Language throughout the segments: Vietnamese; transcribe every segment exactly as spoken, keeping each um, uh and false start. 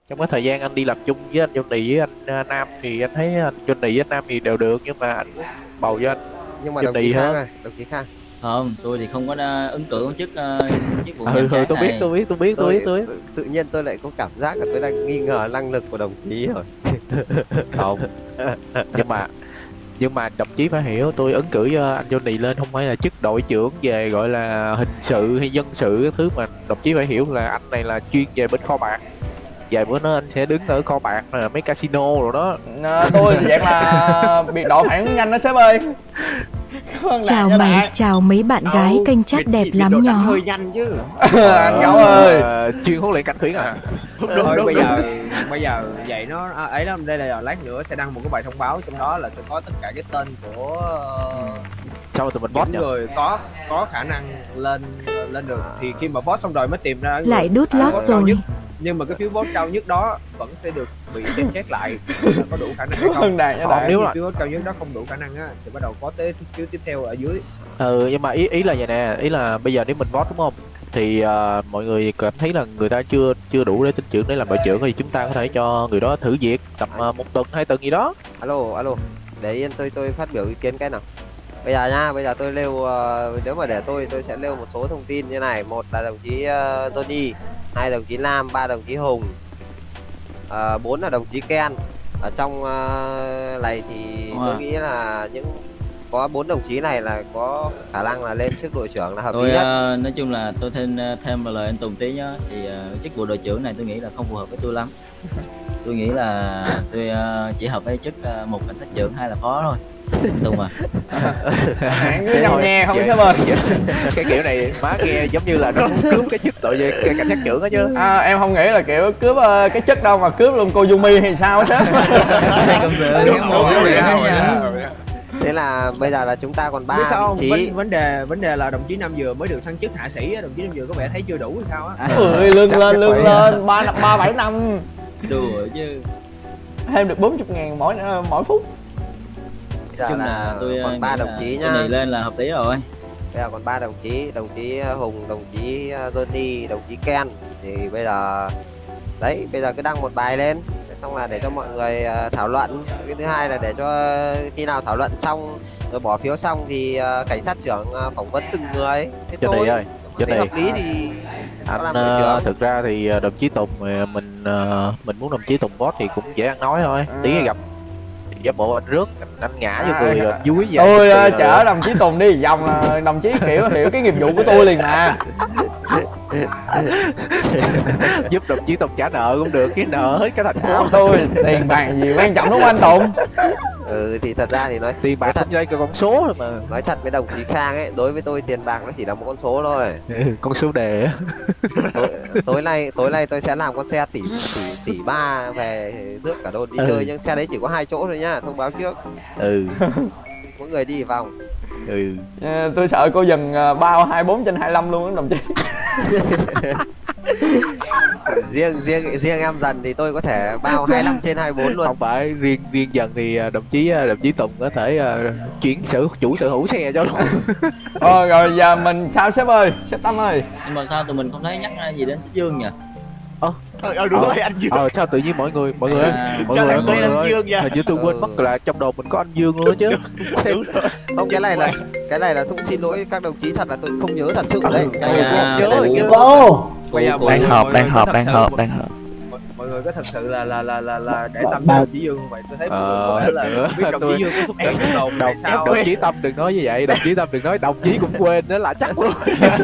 trong cái thời gian anh đi làm chung với anh Johnny với anh à, Nam thì anh thấy anh Johnny với anh Nam thì đều được, nhưng mà anh muốn bầu cho anh Nhưng mà đồng chí Johnny Khang hơn. ơi, đồng chí Khang. Không, tôi thì không có đa- ứng cử chức uh, chức vụ Ừ, nhàm ừ chán tôi biết này. tôi biết tôi biết tôi biết tôi biết. Tự, tự nhiên tôi lại có cảm giác là tôi đang nghi ngờ năng lực của đồng chí rồi. Không, nhưng mà nhưng mà đồng chí phải hiểu, tôi ứng cử cho anh Johnny lên không phải là chức đội trưởng về gọi là hình sự hay dân sự cái thứ, mà đồng chí phải hiểu là anh này là chuyên về bên kho bạc. Vài bữa nữa anh sẽ đứng ở kho bạc là mấy casino rồi đó. À, tôi dạng là biệt đội phản ứng nhanh đó sếp ơi. Chào mày, chào mấy bạn gái kênh chat đẹp lắm nhỏ. hơi nhanh chứ. Anh Gấu ơi. Ờ, chuyên huấn luyện cảnh khuyến à. Thôi bây giờ bây giờ vậy nó à, ấy lắm, đây là lát nữa sẽ đăng một cái bài thông báo, trong đó là sẽ có tất cả cái tên của Sao mà tụi mình vote những nhỉ? người có có khả năng lên lên được, thì khi mà vote xong rồi mới tìm ra người Lại đút lót vote cao rồi. nhất. Nhưng mà cái phiếu vote cao nhất đó vẫn sẽ được bị xem xét lại là có đủ khả năng hay không. Hơn đàn nha Còn đàn. nếu là phiếu vote cao nhất đó không đủ khả năng á thì bắt đầu vote tới phiếu tiếp theo ở dưới. Ừ, nhưng mà ý ý là vậy nè, ý là bây giờ nếu mình vote đúng không, thì uh, mọi người cảm thấy là người ta chưa chưa đủ để tin trưởng để làm đội trưởng, thì chúng ta có thể cho người đó thử việc tầm uh, một tuần hai tuần gì đó. Alo, alo. Để yên tôi tôi phát biểu ý kiến cái nào. Bây giờ nha, bây giờ tôi nêu uh, nếu mà để tôi tôi sẽ nêu một số thông tin như này. Một là đồng chí uh, Johnny, hai đồng chí Lam, ba đồng chí Hùng, uh, bốn là đồng chí Ken. Ở trong uh, này thì Wow. tôi nghĩ là những có bốn đồng chí này là có khả năng là lên chức đội trưởng là hợp Tôi lý nhất. uh, nói chung là tôi thêm thêm vào lời anh Tùng tí nhá, thì uh, chức vụ đội trưởng này tôi nghĩ là không phù hợp với tôi lắm. Tôi nghĩ là tôi uh, chỉ hợp với chức uh, một cảnh sát trưởng hay là phó thôi. Anh Tùng à. Bạn cứ nhầm nghe không sếp ơi. Cái kiểu này má nghe giống như là nó muốn cướp cái chức đội về cái cảnh sát trưởng đó chứ. À, em không nghĩ là kiểu cướp uh, cái chất đâu mà cướp luôn cô Yumi hay sao á sếp. Hai công sự cái một cái việc đó nha. Thế là bây giờ là chúng ta còn ba Biết sao vị không? trí. Vấn, vấn đề vấn đề là đồng chí Nam vừa mới được thăng chức hạ sĩ á, đồng chí Nam vừa có vẻ thấy chưa đủ hay sao á. Ui, lương lên lương lên ba ba bảy năm Đùa chứ. thêm được bốn mươi ngàn mỗi mỗi phút. Bây giờ Chung là là tôi uh, còn ba nghĩ đồng là chí cái nhá. này lên là hợp lý rồi. Bây giờ còn ba đồng chí, đồng chí Hùng, đồng chí Johnny, đồng chí Ken. Thì bây giờ đấy, bây giờ cứ đăng một bài lên, xong là để cho mọi người uh, thảo luận. Cái thứ hai là để cho khi nào thảo luận xong rồi bỏ phiếu xong thì uh, cảnh sát trưởng uh, phỏng vấn từng người. Thế Johnny thôi. ơi, Thấy Johnny. hợp lý thì Anh làm đội trưởng. uh, thực ra thì uh, đồng chí Tùng uh, mình uh, mình muốn đồng chí Tùng vote thì cũng dễ ăn nói thôi. À. Tí gặp giả bộ anh rước, anh, anh ngã vô À. người rồi dúi về. Tôi uh, chở đồng chí Tùng đi vòng là đồng chí kiểu hiểu cái nghiệp vụ của tôi liền mà. Giúp đồng chí Tùng trả nợ cũng được, cái nợ hết cái thành phố. Không, tôi tiền bạc gì quan trọng đúng không anh Tùng? Ừ thì thật ra thì nói Tiền bạc nói thật, không đây con số thôi mà. nói thật với đồng chí Khang ấy, đối với tôi tiền bạc nó chỉ là một con số thôi. Con số đề á. tối, tối nay tối nay tôi sẽ làm con xe tỷ tỷ tỷ ba về rước cả đồn đi Ừ. chơi, nhưng xe đấy chỉ có hai chỗ thôi nhá, thông báo trước. Ừ. Mỗi người đi vòng. Ừ. Uh, tôi sợ cô dần uh, bao hai mươi bốn trên hai mươi lăm luôn á đồng chí. riêng riêng riêng em dần thì tôi có thể bao hai mươi lăm trên hai mươi bốn luôn. Không phải riêng riêng dần thì à, đồng chí à, đồng chí Tùng có thể uh, chuyển sở chủ sở hữu xe cho luôn. Ờ rồi giờ mình sao sếp ơi, sếp Tâm ơi. Nhưng mà sao tụi mình không thấy nhắc gì đến sếp Dương nhỉ? Ờ, Ờ đúng rồi anh Dương. ờ sao tự nhiên mọi người mọi người À, mọi sao người, lại mọi quên anh người Dương vậy? hình như tôi quên Ừ. mất là trong đầu mình có anh Dương luôn đó chứ. Không, cái này là cái này là cũng xin lỗi các đồng chí, thật là tôi không nhớ thật sự đấy. Cái này À, tôi không nhớ cụ- là cái Cô- Bây giờ cô- mọi Đang người- họp, mọi đang người họp, có đang thật họp, sự- đang họp. mọi, mọi người có thật sự là là là là là để Ba- tâm ba- đến đồng chí Dương không vậy? Tôi thấy mọi người có Ờ, vẻ là nữa. không biết đồng Tôi- chí Dương có xuất hiện trong đầu Đồng, tại sao đồng ấy. chí Tâm đừng nói như vậy, đồng chí Tâm đừng nói, đồng chí cũng quên nữa là chắc luôn.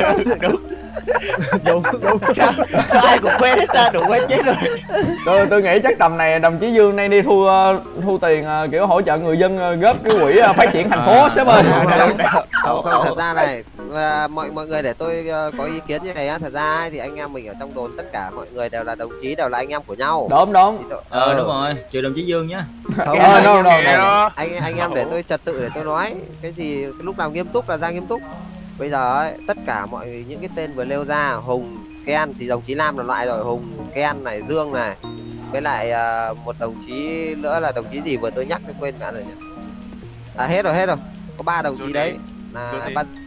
Đúng đúng. Ai cũng quên hết ta, đủ quên chết rồi. Tôi tôi nghĩ chắc tầm này đồng chí Dương nay đi thu uh, thu tiền uh, kiểu hỗ trợ người dân uh, góp cái quỹ uh, phát triển thành phố sếp ơi. không, không, không, không, thật ra này, và mọi mọi người để tôi uh, có ý kiến như này á, thật ra ấy, thì anh em mình ở trong đồn tất cả mọi người đều là đồng chí, đều là anh em của nhau. Đúng đúng. Thì tôi- Ờ đúng rồi, trừ đồng chí Dương nhá. Không, Ờ, anh, no, em no, này, no. anh anh em để tôi trật tự để tôi nói cái gì, cái lúc nào nghiêm túc là ra nghiêm túc. Bây giờ ấy, tất cả mọi những cái tên vừa nêu ra, Hùng, Ken thì đồng chí Lam là loại rồi, Hùng, Ken này, Dương này, với lại uh, một đồng chí nữa là đồng chí gì vừa tôi nhắc tôi quên cả rồi nhỉ. À hết rồi hết rồi, có ba đồng chí đấy là ban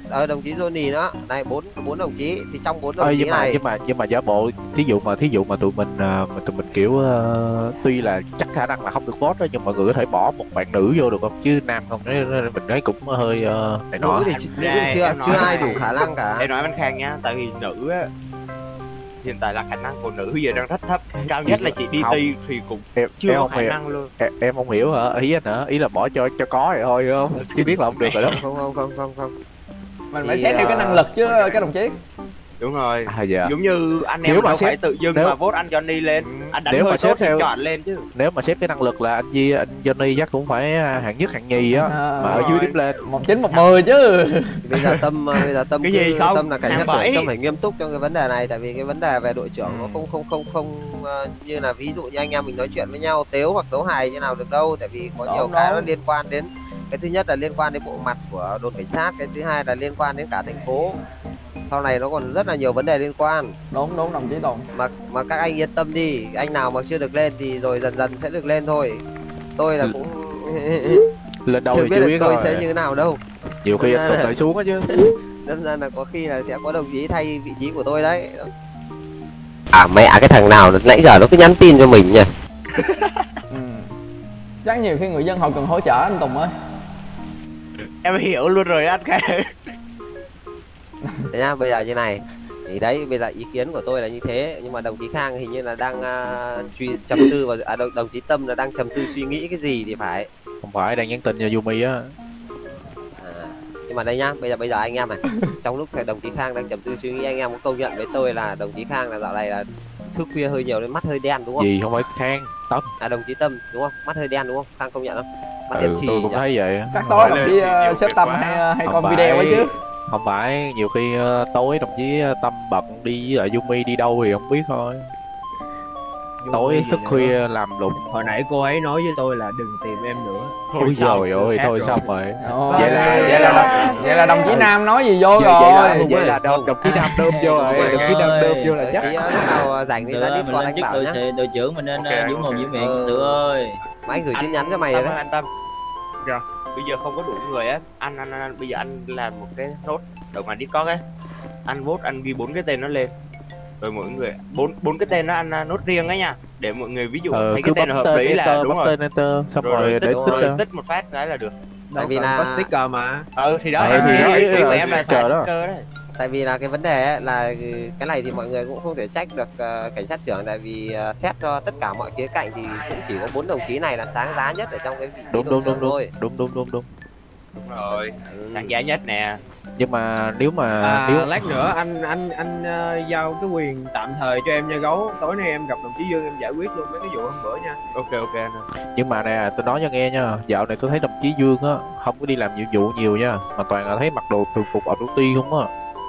ờ đồng chí Johnny đó này, bốn bốn đồng chí thì trong bốn đồng Ê, chí nhưng mà này nhưng mà nhưng mà giả bộ thí dụ mà thí dụ mà tụi mình à, mà tụi mình kiểu uh, tuy là chắc khả năng là không được vote đó, nhưng mọi người có thể bỏ một bạn nữ vô được không, chứ nam không, nên mình thấy cũng hơi uh, này nọ. nữ thì, nữ thì chưa chưa ai đủ khả năng cả. Em nói anh Khang nha, tại vì nữ á hiện tại là khả năng của nữ giờ đang rất thấp, cao nhất là chị đi ti thì cũng em, chưa em có không khả hiểu. năng luôn. Em, em không hiểu hả, ý anh hả, ý là bỏ cho cho có vậy thôi không, chứ biết là không được rồi đó. Không không không không không. Mình phải Thì, xét theo cái à, năng lực chứ các đồng chí. Đúng rồi. À, dạ. Giống như anh em Nếu mà đâu xếp- phải tự dưng nếu- mà vote anh Johnny lên, anh đánh nếu mà hơi xếp tốt thì theo- chọn lên chứ. Nếu mà xếp cái năng lực là anh Di anh Johnny chắc cũng phải hạng nhất hạng nhì á, À, mà ở dưới điểm lên. một chín một mười chứ. Bây giờ tâm bây giờ tâm Cái cứ- gì không? tâm là cảnh Hàng sát bảy. trưởng, tâm phải nghiêm túc trong cái vấn đề này, tại vì cái vấn đề về đội trưởng nó không không không không ờ, như là ví dụ như anh em mình nói chuyện với nhau tếu hoặc tấu hài như nào được đâu, tại vì có Đúng, nhiều cái nó đúng. liên quan đến, cái thứ nhất là liên quan đến bộ mặt của đồn cảnh sát, cái thứ hai là liên quan đến cả thành phố, sau này nó còn rất là nhiều vấn đề liên quan. Đúng đúng đồng chí Tùng. Mà mà các anh yên tâm đi, anh nào mà chưa được lên thì rồi dần dần sẽ được lên thôi. Tôi là cũng Lên đâu chưa thì biết chưa là biết tôi rồi. sẽ như thế nào đâu. Nhiều khi Thật anh ra tụt là- lại xuống á chứ. Đâm ra là có khi là sẽ có đồng chí thay vị trí của tôi đấy. À mẹ, cái thằng nào nãy giờ nó cứ nhắn tin cho mình nhỉ. Ừ. Chắc nhiều khi người dân họ cần hỗ trợ anh Tùng ơi. Em hiểu luôn rồi anh Khang. Thế nhá, bây giờ như này thì đấy, bây giờ ý kiến của tôi là như thế, nhưng mà đồng chí Khang hình như là đang uh, truy trầm tư vào, à, đồng, đồng chí Tâm là đang trầm tư suy nghĩ cái gì thì phải. Không phải đang nhắn tin cho Yumi á. À, nhưng mà đây nhá, bây giờ bây giờ anh em này, trong lúc thầy đồng chí Khang đang trầm tư suy nghĩ, anh em có công nhận với tôi là đồng chí Khang là dạo này là thức khuya hơi nhiều nên mắt hơi đen đúng không? Gì không phải Khang, Tâm. À đồng chí Tâm đúng không? Mắt hơi đen đúng không? Khang công nhận không? Mắt Ừ, đen xì tôi cũng nhỉ? thấy vậy. Chắc tối đồng chí uh, sếp Tâm hay hay Không coi video ấy phải. chứ. Không phải, nhiều khi ờ, tối đồng chí Tâm bận đi với lại Yumi đi đâu thì không biết thôi. Tối thức khuya làm lụng. Hồi nãy cô ấy nói với tôi là đừng tìm em nữa. Ôi rồi ôi Khác thôi rồi. xong rồi. Ồ, Vậy là- vậy là vậy là đồng chí Nam nói gì vô Vậy, vậy rồi. là, Không vậy ơi, là đồng, không. đồng chí Nam đơm vô rồi, Ôi đồng chí Nam đơm vô là ơi. chắc. Tí uh, lúc nào rảnh thì Sự ra ơi, đi mình còn lên anh chức bảo đội, nhá. sĩ- đội trưởng mình nên Ok, uh, giữ mồm giữ miệng Ờ. Sự ơi. Mà anh gửi tin Anh- nhắn cho mày Tâm rồi ơi, đấy. anh Tâm. Rồi, bây giờ không có đủ người á, anh, anh anh bây giờ anh làm một cái nốt đầu màn Discord ấy. Anh vote, anh ghi bốn cái tên nó lên. Rồi mọi người bốn bốn cái tên đó anh à, nốt riêng ấy nha, để mọi người ví dụ Ờ, thấy cứ cái tên bấm hợp tên lý là enter, đúng bấm rồi. tên enter, xong Rồi, rồi rồi để tích, tích rồi ra. tích một phát cái là được. Tại vì Đâu là- cần có sticker mà. Ừ thì đó, Ờ, em thì thì đó, ý ý của là em là sticker xài đó. sticker đấy. Tại vì là cái vấn đề ấy là ừ, cái này thì mọi người cũng không thể trách được ờ, cảnh sát trưởng, tại vì ờ, xét cho tất cả mọi khía cạnh thì cũng chỉ có bốn đồng chí này là sáng giá nhất ở trong cái vị trí Đúng đội đúng đúng trưởng đúng thôi. đúng đúng đúng đúng. Đúng rồi, Ừ. đáng giá nhất nè. Nhưng mà nếu mà À, nếu lát nữa anh anh anh ờ, giao cái quyền tạm thời cho em nha Gấu. Tối nay em gặp đồng chí Dương em giải quyết luôn mấy cái vụ hôm bữa nha. Ok ok anh ơi. nhưng mà nè, tôi nói cho nghe nha, dạo này tôi thấy đồng chí Dương á không có đi làm nhiệm vụ nhiều nha, mà toàn là thấy mặc đồ thường phục ở đầu tiên không á.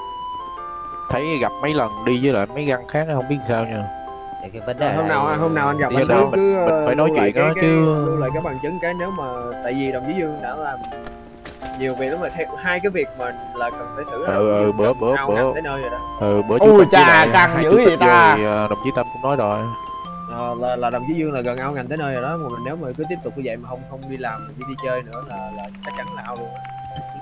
Thấy gặp mấy lần đi với lại mấy găng khác nó không biết sao nha. Để cái vấn đề Rồi, hôm nào này, hôm nào anh gặp Thì anh giờ cứ mình- cứ mình phải nói lưu lại chuyện cái, đó cái, chứ. lưu lại cái bằng chứng cái nếu mà tại vì đồng chí Dương đã làm nhiều việc lắm mà theo hai cái việc mà là cần phải xử là Ừ, đồng chí ừ, Dương bữa- đã bữa- ao bữa- ngành tới nơi rồi đó. Ừ, bữa Ui, chủ tịch với chà, lại căng hai dữ chủ vậy tịch ta. vô thì, ờ, đồng chí Tâm cũng nói rồi. Ờ, là, là đồng chí Dương là gần ao ngành tới nơi rồi đó, mà mình nếu mà cứ tiếp tục như vậy mà không không đi làm mình đi đi chơi nữa là là chắc chắn là ao luôn á.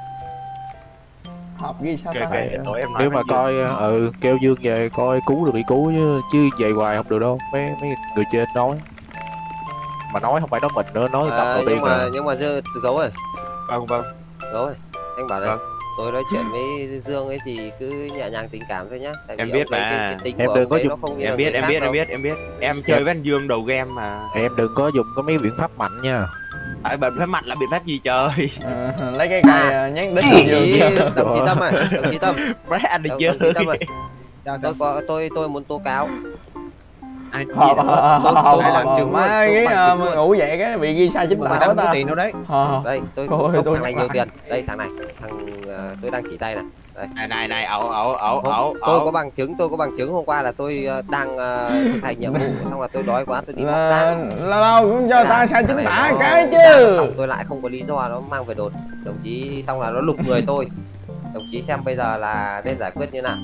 Hợp ghi sao Ok ta? ok, để tối em nói Nếu với mà Dương. coi ừ kêu Dương về coi cứu được thì cứu chứ chứ về hoài không được đâu, mấy mấy người trên nói. Mà nói không phải nói mình nữa, nói Tâm Ờ, đầu tiên nhưng mà rồi. nhưng mà Dương gấu ơi, Vâng vâng. gấu ơi, anh bảo này, Vâng. tôi nói chuyện với Dương ấy thì cứ nhẹ nhàng tình cảm thôi nhá, tại vì Em ông biết đấy mà. cái, cái tính Em của đừng ông có đấy dùng- nó không như Em là biết người em khác biết em đâu. biết em biết. Em chơi với anh Dương đầu game mà. Em đừng có dùng cái mấy biện pháp mạnh nha. Tại biện pháp mạnh là biện pháp gì trời? Ờ, lấy cái cây ờ, nhét đít Đồng vô chí chưa? đồng chí Tâm ơi, đồng chí Tâm, Mấy anh đi đồng, chơi. đồng chí Tâm ơi, Sao tôi sao? có tôi tôi muốn tố cáo. Ai gì Hờ, nữa? hờ, tôi- hờ, tôi hờ, bằng hờ, chứng má luôn, tôi cái bằng ờ, chứng luôn. ngủ dậy cái bị ghi sai chính Nhưng Mà mà tả đang ta. có tiền đâu đấy. Hờ. Đây tôi Thôi, không, tôi thằng này lại. nhiều tiền. Đây thằng này, thằng ờ, tôi đang chỉ tay này. Đây. Này này này, ẩu ẩu ẩu Hôm- ẩu tôi có ẩu. bằng chứng, tôi có bằng chứng hôm qua là tôi ờ, đang ờ, thực hành nhiệm vụ xong là tôi đói quá tôi đi móc Là răng. là đâu cũng cho Thế ta là sai thằng chính này tả nó cái ra chứ. tổng tôi lại không có lý do nó mang về đồn đồng chí, xong là nó lục người tôi. Đồng chí xem bây giờ là nên giải quyết như nào.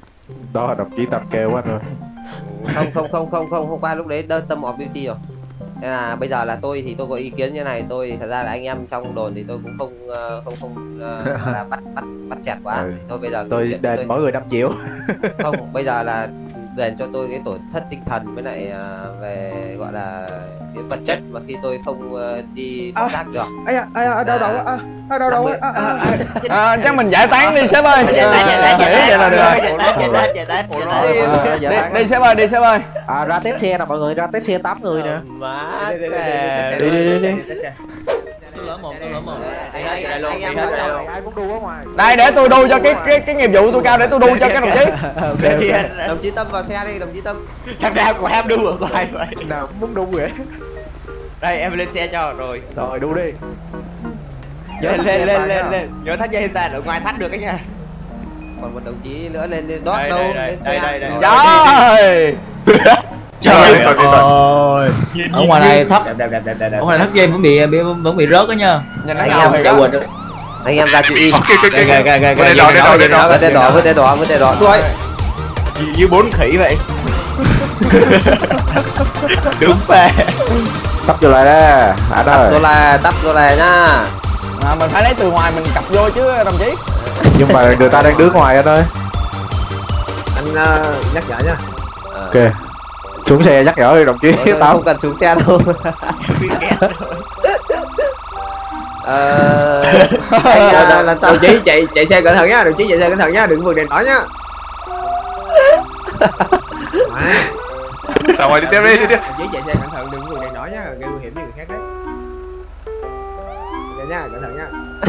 Đó là đồng chí Tâm kêu anh rồi. Không không không không không hôm qua lúc đấy đơn tâm of beauty rồi. Nên là bây giờ là tôi thì tôi có ý kiến như này, tôi thật ra là anh em trong đồn thì tôi cũng không uh, không không uh, là bắt bắt bắt chẹt quá. Ừ. Thì thôi bây giờ Tôi đền tôi... mỗi người năm triệu. Không, bây giờ là đền cho tôi cái tổn thất tinh thần với lại uh, về gọi là cái vật chất mà khi tôi không uh, đi công tác được. Ây da, ây da, đâu đâu á, à, đâu đâu á. À, chắc mình giải tán đi sếp ơi. Nghĩ vậy là được rồi. Đi sếp ơi, đi sếp ơi. À, ra test xe nè mọi người, ra test xe tám người nè. Má Đi đi đi đi. Tôi lỡ một, tôi lỡ một. anh anh anh em ở trong Ai muốn đu ở ngoài. Đây để tôi đu cho cái cái cái nghiệp vụ tôi cao để tôi đu cho các đồng chí. đồng chí Tâm vào xe đi, đồng chí Tâm. Thằng nào của em đu ở ngoài vậy? Nào muốn đu vậy? Đây em lên xe cho rồi. Rồi đu đi. Lên lên lên lên lên. Nhớ thắt dây hiện tại ở ngoài thắt được cái nha. Còn một đồng chí nữa lên lên đót Đây, đâu, đây, đây, lên đây, xe. đây, đây. Trời. Trời ơi. Ở ngoài này thắt, Đẹp đẹp đẹp đẹp đẹp. ở ngoài này thắt dây vẫn bị bị vẫn bị rớt đó nha. Nhìn nó Anh ngầu em thì Chạy đó. quỳnh. Anh em ra chữ Y. Ghê ghê ghê ghê. Với đỏ, với đỏ, với đỏ. Với đỏ, với đỏ, với đỏ. Đuổi. Như bốn khỉ vậy. Đúng về. Tấp vô lại đó. Anh ơi. Tôi là tắp tôi là nhá. À, mình phải lấy từ ngoài mình cặp vô chứ đồng chí. Nhưng mà người ta đang đứng ngoài anh ơi. Anh uh, nhắc nhở nha. Ok. Xuống xe nhắc nhở đi đồng chí. Tôi Tao không cần xuống xe đâu. Ờ, anh à, lần sau Đồng chí chạy chạy xe cẩn thận nhá, đồng chí chạy xe cẩn thận nhá, đừng vượt đèn đỏ nhá. Sao rồi đi tiếp đi, đi tiếp. Đồng chí chạy xe cẩn thận, đừng vượt đèn đỏ nhá, gây nguy hiểm cho người khác đấy. Ok nhá, cẩn thận nhá.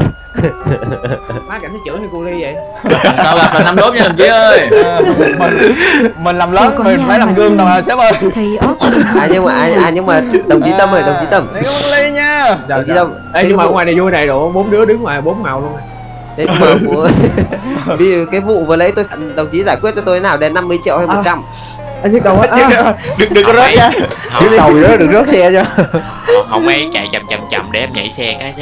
Má cảnh sát trưởng hay cu ly vậy? Sao gặp là năm đốt nha đồng chí ơi. Mình mình làm lớn mình phải làm gương đâu sếp ơi. Thấy ốp à nhưng mà à, à nhưng mà đồng chí Tâm ơi, đồng chí Tâm. Để con ly nha. Đồng chí Tâm. Ê nhưng mà ở ngoài này vui này độ bốn đứa đứng ngoài bốn màu luôn. Đấy mà của đi cái vụ vừa lấy tôi đồng chí giải quyết cho tôi thế nào, đến năm mươi triệu hay một trăm? Anh nhức đầu á. Đừng đừng có rớt nha. Cái đầu gì đó đừng rớt xe cho. Không ấy chạy chậm chậm chậm để em nhảy xe cái chứ.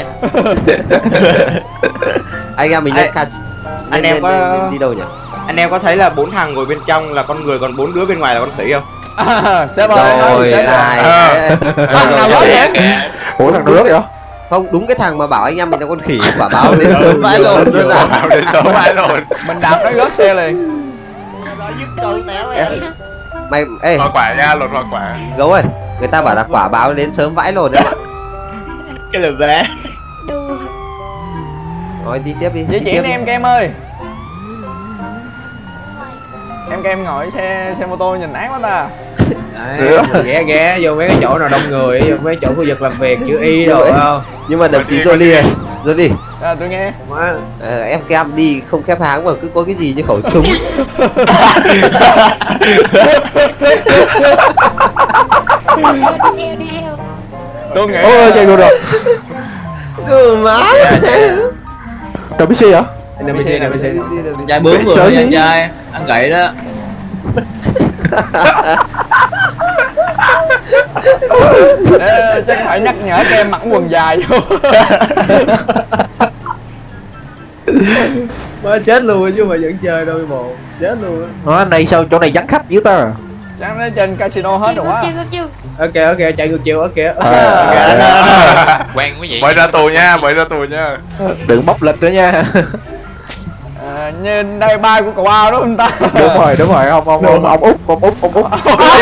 Anh em mình Anh- lên cas anh lên, em lên, có- lên, lên đi đâu nhỉ? Anh em có thấy là bốn thằng ngồi bên trong là con người, còn bốn đứa bên ngoài là con khỉ không? À, sếp ơi. Rồi sếp ơi. lại Thằng nào rớt vậy? Ủa thằng rớt vậy? không đúng cái thằng mà bảo anh em mình là con khỉ quả báo đến sớm vãi lồn luôn à. Bảo đến sớm vãi lồn. Mình đạp nó rớt xe liền. Mày ê Hoa quả nha, lột hoa quả. gấu ơi, người ta bảo là quả báo đến sớm vãi lồn đấy bạn. Cái là bé. Rồi đi tiếp đi. Di đi chuyển tiếp đi em Kem ơi. Em Kem ngồi xe xe mô tô nhìn ác quá ta. Đấy, ghé ghé vô mấy cái chỗ nào đông người, vô mấy chỗ khu vực làm việc chữ Y rồi không? Nhưng mà đồng chí Johnny này, Johnny, À, tôi nghe. Má. ờ, em Kem đi không khép háng mà cứ có cái gì như khẩu súng. Tôi nghĩ Ôi chạy luôn rồi. Ừ má. Đâu biết xe hả? Đừng bị xe, đừng bị xe. Anh trai bướm vừa thôi anh trai. Ăn gậy đó. Để, chắc phải nhắc nhở Kem mặc quần dài vô. Má chết luôn chứ mà vẫn chơi đâu bộ. Chết luôn á. Nó anh này sao chỗ này vắng khách dữ ta? Chắc nó trên casino hết rồi quá. Ok ok chạy ngược chiều ok. À, Quen quý vị. Mời ra tù nha, mời ra tù nha. đừng bóc lịch nữa nha. À, nhìn đây bay của cậu ao đó không ta? Đúng rồi, đúng rồi, ông ông ông ông út, ông út, ông út.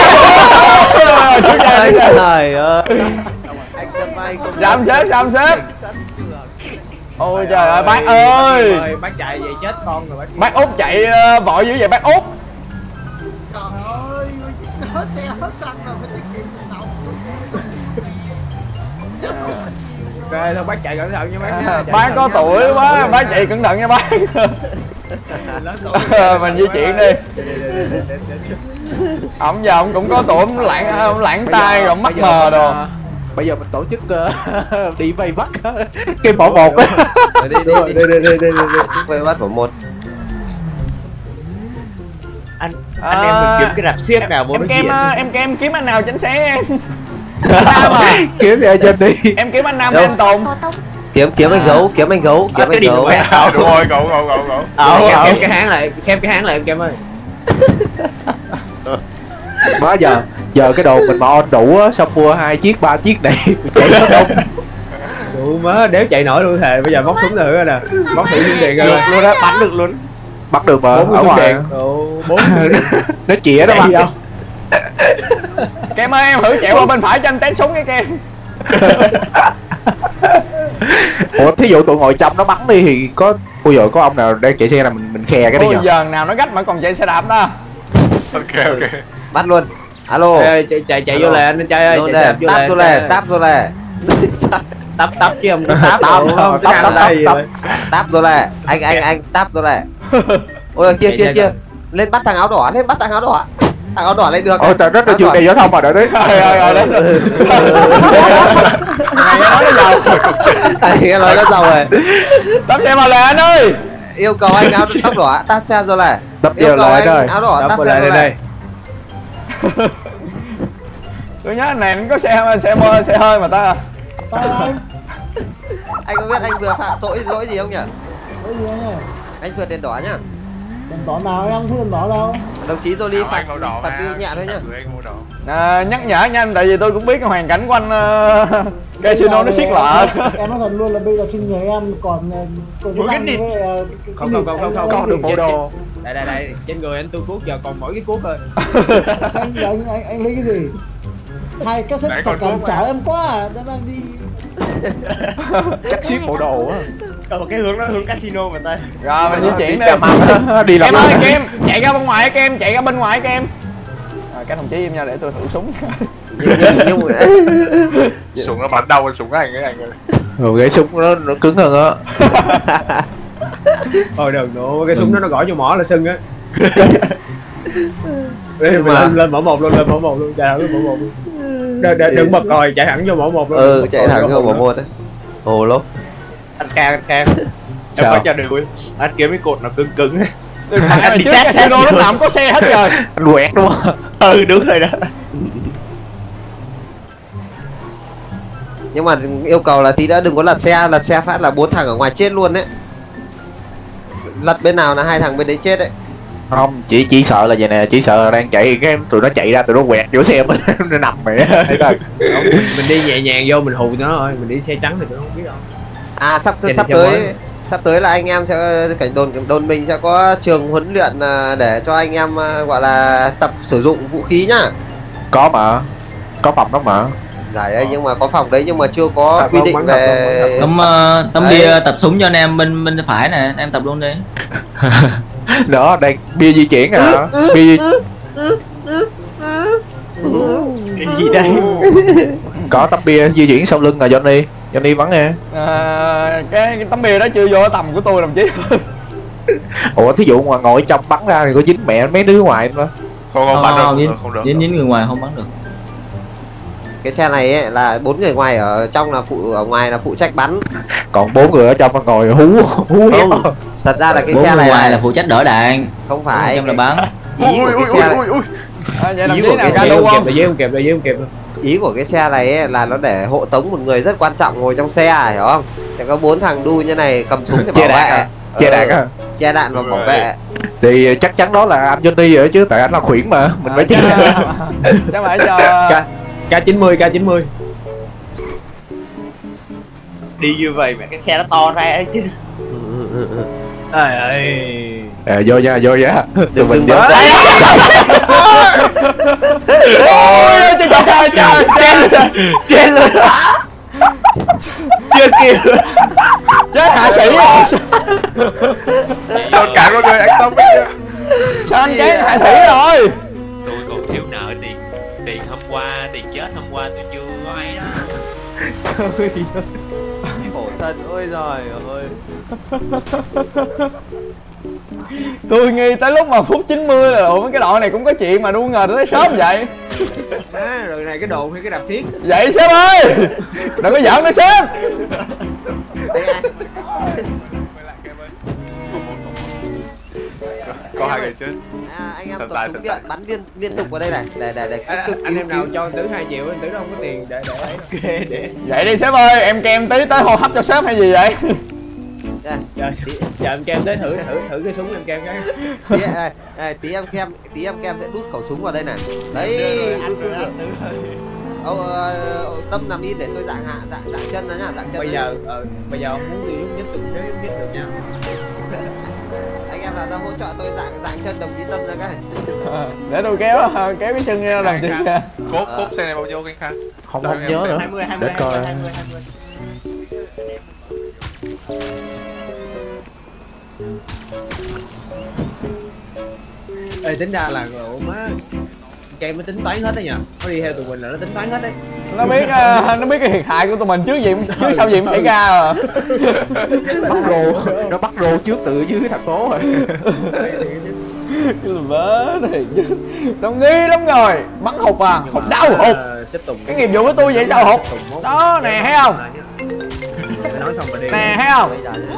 Trời ơi. Anh Tâm Mai không Giám sếp, giám sếp. Ôi trời ơi bác ơi. Bác chạy vậy chết con rồi bác. Bác Út chạy uh, vội dữ vậy bác Út. Trời ơi, hết xe hết xăng rồi phải tiết kiệm tiền đồng. Ok thôi bác chạy cẩn thận nha bác nha. À, Chạy bác cẩn có thận tuổi nha. quá, bác chạy cẩn thận nha bác. Lớn tuổi. Mình di chuyển đi. Ông giờ ông cũng có tuổi, ông lãng ông lãng tay rồi mắt mờ đồ. Bây giờ mình tổ chức uh, đi vây bắt cái bỏ một á. đi đi đi đi đi đi đi quay bắt vào một. Anh anh em mình kiếm cái rạp xiếc nào bố Em nói Kem chuyện. à, em Kem kiếm anh nào tránh xé em. Anh Nam à, Kiếm đi trên đi. em kiếm anh Nam Đâu? hay anh Tùng. Kiếm kiếm anh gấu, kiếm anh gấu, kiếm anh gấu. À, đúng rồi, cậu cậu cậu cậu. Ờ, khép cái háng lại, khép cái háng lại em Kem ơi. Má giờ giờ cái đồ mình mà on đủ á, xong mua hai chiếc ba chiếc này chạy nó đông. Đủ má đéo chạy nổi luôn thề. Bây giờ móc súng thử coi nè. Móc thử súng điện coi. Được luôn á, bắn được luôn. Bắt được mà. Bốn cái ở súng ngoài điện. Bốn nó chĩa đó bắn. Kem ơi em thử chạy qua bên phải cho anh test súng cái Kem. Ủa thí dụ tụi ngồi trong nó bắn đi thì có bây giờ có ông nào đang chạy xe là mình mình khe cái đi Ôi nhở? giờ nào nó gách mà còn chạy xe đạp ta. Ok ok. Bắt luôn. Alo. Ê, chạy chạy chạy vô lề anh trai ơi. Chạy Táp vô lề, táp vô lề. Tắp tắp chứ không có táp đâu. Không Tắp, táp tắp, đây. tắp. Táp vô lề. Anh anh anh táp vô lề. Ôi kia kia kia. Lên bắt thằng áo đỏ, lên bắt thằng áo đỏ. Thằng áo đỏ lên được. Ôi trời rất là trường này giao thông mà đợi đấy. Rồi rồi rồi đấy. Này nói nó giàu. Anh nói nó giàu rồi. Tắm xe mà lề anh ơi. Yêu cầu anh áo tóc đỏ táp xe rồi lề. Tắp Yêu giờ cầu lại rồi. anh áo đỏ táp Tắp xe lại rồi đây lề. đây. Tôi nhớ này nó có xe xe mơ xe hơi mà ta. Sao anh? Anh có biết anh vừa phạm tội lỗi gì không nhỉ? Lỗi gì anh ơi? Anh vượt đèn đỏ nhá. Đèn đỏ nào em không thấy đèn đỏ đâu. Đồng chí Jolie phạt Anh màu đỏ phạt mà. bill nhẹ thôi nhá. Gửi anh màu đỏ. À, nhắc nhở nhanh tại vì tôi cũng biết cái hoàn cảnh của anh uh, casino nó siết lợ. Em nói thật luôn là bây giờ trên người em còn còn cái răng với lại Không không không không không. Con được bộ đồ. Đây đây đây, trên người anh tôi cuốc giờ còn mỗi cái cuốc thôi. anh anh anh anh lấy cái gì? Hai cái Nãy xếp còn chặt cuốc cản mà. trở em quá à, đã mang đi. Chắc xiết bộ đồ á. Còn cái hướng đó hướng casino mà ta. Rồi mình di chuyển đi. Đi Kem làm ơi Kem, chạy ra bên ngoài Kem, chạy ra bên ngoài Kem. À, các đồng chí im nha để tôi thử súng. Nhưng nhưng nhưng Súng nó bắn đau súng anh ấy anh ơi. Rồi cái súng nó nó cứng hơn á. Thôi đừng nữa, cái súng đó nó gõ vô mỏ là sưng á. Lên lên mỏ một luôn, lên mỏ một luôn, chạy thẳng lên mỏ một luôn. Đừng, đừng, đừng bật còi, chạy thẳng vô mỏ một luôn. ừ chạy thẳng vô mỏ một đấy. Hồ lô. Anh càng anh càng. Em Sao? phải cho được anh kiếm cái cột nó cứng cứng ấy. Anh đi sát casino lúc nào cũng có xe hết rồi. Anh quẹt đúng không? Ừ đúng rồi đó. Nhưng mà yêu cầu là tí nữa đừng có lật xe, lật xe phát là bốn thằng ở ngoài chết luôn đấy. Lật bên nào là hai thằng bên đấy chết đấy. Không, chỉ chỉ sợ là vậy nè, chỉ sợ là đang chạy cái tụi nó chạy ra tụi nó quẹt chỗ xe mình nó nằm mẹ. Thấy coi. Mình đi nhẹ nhàng vô mình hù tụi nó thôi, mình đi xe trắng thì tụi nó không biết đâu. À sắp Xe sắp xe tới mới. sắp tới là anh em sẽ cảnh đồn đồn mình sẽ có trường huấn luyện à, để cho anh em à, gọi là tập sử dụng vũ khí nhá. Có mà. Có phòng đó mà. Giải đấy nhưng mà có phòng đấy nhưng mà chưa có À, quy không, định bắn về thật, Tấm uh, tấm Đấy. bia tập súng cho anh em bên bên phải nè, em tập luôn đi. Đó, đang bia di chuyển à. Bia Cái gì đây? có tấm bia di chuyển sau lưng rồi Johnny. Johnny bắn nè. À, cái, cái tấm bia đó chưa vô cái tầm của tôi đồng chí. Ủa thí dụ mà ngồi trong bắn ra thì có dính mẹ mấy đứa ngoài nữa. Không không bắn được, không, không được. Dính dính người ngoài không bắn được. cái xe này ấy, là bốn người ngoài ở trong là phụ ở ngoài là phụ trách bắn. Còn bốn người ở trong mà ngồi hú hú hét. Không, thật ra là cái Bốn xe người này ngoài là là phụ trách đỡ đạn, không phải trong là cái, bắn. ý của cái xe này, À, vậy đồng Ý chí của nào cái ra xe đu Kịp không? là dễ không kịp là dễ không kịp. ý của cái xe này ấy, là nó để hộ tống một người rất quan trọng ngồi trong xe hiểu không? Sẽ có bốn thằng đu như này cầm súng để Che bảo đạn vệ. à? Che đạn á. Che đạn và Đúng bảo rồi. vệ. Thì chắc chắn đó là anh Johnny rồi chứ tại anh là khuyển mà mình phải che. Chắc phải cho K chín mươi K chín mươi. Đi như vậy mà cái xe nó to ra ấy chứ. Ơi ơi. À, vô nha vô nha. Tụi Đừng mình đừng vô. bớt. ôi trời trời trời trời Chết luôn. Chưa kịp. chết hạ sĩ rồi. Sao cả con người anh Tâm ấy. Sao anh chết hạ sĩ rồi? Tôi còn thiếu nợ tiền tiền hôm qua, tiền chết hôm qua tôi chưa có ấy đó. Trời ơi. Khổ thân ôi giời ơi. Tôi nghi tới lúc mà phút chín mươi là ủa mấy cái đoạn này cũng có chuyện mà đâu ngờ tới sớm vậy. À, rồi này cái đồ hay cái đạp xiết. Vậy sếp ơi, đừng có giỡn nữa sếp. Đây anh. Có hai người chết. À, anh em Thần tập tài, súng thần điện tài. bắn liên liên tục vào đây này để để để À, cứu- anh cứu- em nào cứu- cho anh Tứ hai triệu anh Tứ nó không có tiền để để ấy đâu. Ghê để. Vậy đi sếp ơi, em kem tí tới hô hấp cho sếp hay gì vậy? Giờ giờ em kem tới thử thử thử cái súng em kem cái. Tí, đây, đây, tí em kem tí em kem sẽ đút khẩu súng vào đây này. Đấy. Ông uh, Tâm nằm yên để tôi dạng hạ dạng dạng chân nó nhá, dạng chân. Bây giờ uh, bây giờ ông muốn đi giúp nhất từ đấy biết được nha. Anh em là ra hỗ trợ tôi dạng dạng chân đồng chí Tâm ra cái. Để tôi kéo kéo cái chân đồng chí ra. Cốt cốt xe này bao nhiêu anh Khang? Không không nhớ nữa. Để coi. Ê, tính ra là ủa má Kem nó tính toán hết đấy nhỉ, nó đi theo tụi mình là nó tính toán hết đấy. Nó biết uh, nó biết cái thiệt hại của tụi mình trước gì trước sau gì cũng xảy ra à. Bắt rồ, nó bắt rồ trước từ dưới thành phố rồi. Cái bớ này tao nghi lắm rồi, bắn hụt à, hụt đau hụt. Cái nghiệp vụ của tôi vậy sao hụt? Đó nè thấy không? Nói xong mà đi. Nè thấy không?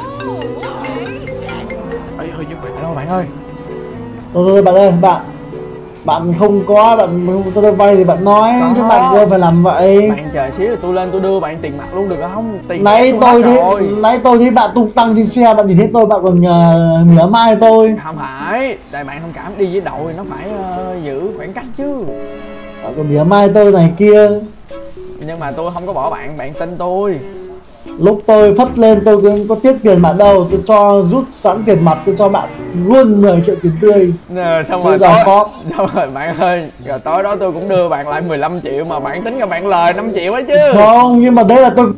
Ê hơi nhưng mà đâu bạn ơi. Thôi bạn ơi, bạn bạn không có bạn tôi đâu vay thì bạn nói chứ bạn chưa phải làm vậy. Bạn chờ xíu rồi tôi lên tôi đưa bạn tiền mặt luôn được không? Tiền nãy tôi thấy nãy tôi thấy bạn tung tăng trên xe, bạn nhìn thấy tôi bạn còn uh, mỉa mai tôi. Không phải, tại bạn thông cảm đi với đội nó phải uh, giữ khoảng cách chứ. Bạn còn mỉa mai tôi này kia. Nhưng mà tôi không có bỏ bạn, bạn tin tôi. Lúc tôi phất lên tôi có tiếc tiền bạn đâu, tôi cho rút sẵn tiền mặt tôi cho bạn luôn mười triệu tiền tươi. Nè, xong rồi tối, xong rồi bạn ơi, rồi tối đó tôi cũng đưa bạn lại mười lăm triệu mà bạn tính ra bạn lời năm triệu ấy chứ. Không, nhưng mà đấy là tôi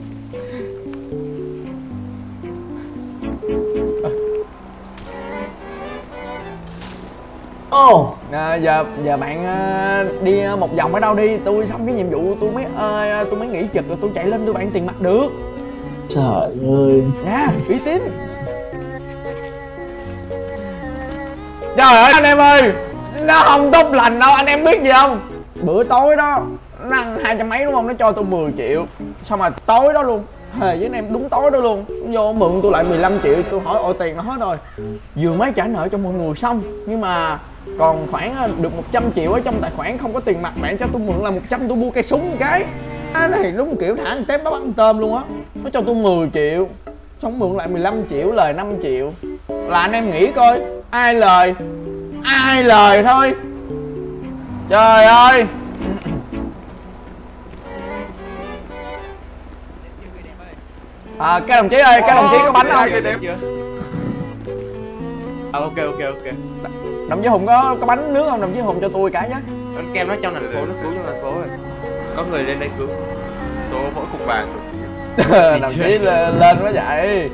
Ồ, à, giờ giờ bạn uh, đi một vòng ở đâu đi, tôi xong cái nhiệm vụ tôi mới uh, tôi mới nghỉ trực rồi tôi chạy lên đưa bạn tiền mặt được. Trời ơi. Nha, uy tín. Trời ơi anh em ơi, nó không tốt lành đâu, anh em biết gì không? Bữa tối đó nó ăn hai trăm mấy đúng không, nó cho tôi mười triệu. Xong mà tối đó luôn, hề với anh em đúng tối đó luôn, vô mượn tôi lại mười lăm triệu, tôi hỏi ôi tiền nó hết rồi. Vừa mới trả nợ cho mọi người xong, nhưng mà còn khoảng được một trăm triệu ở trong tài khoản không có tiền mặt, bạn cho tôi mượn là một trăm tôi mua cây súng một cái. Cái này đúng kiểu thả ăn tép nó bắt ăn tôm luôn á. Nó cho tôi mười triệu, xong mượn lại mười lăm triệu, lời năm triệu. Là anh em nghĩ coi, ai lời, ai lời thôi. Trời ơi. À, các đồng chí ơi, các đồng chí có bánh không? À, ok ok ok. Đồng chí Hùng có có bánh nước không? Đồng chí Hùng cho tôi cái nhé. Bánh kem nó trong thành phố, nó cứu trong thành phố rồi. Có người lên đây cứu. Tôi mỗi cục vàng đồng chí. Đồng chí lên, lên quá vậy.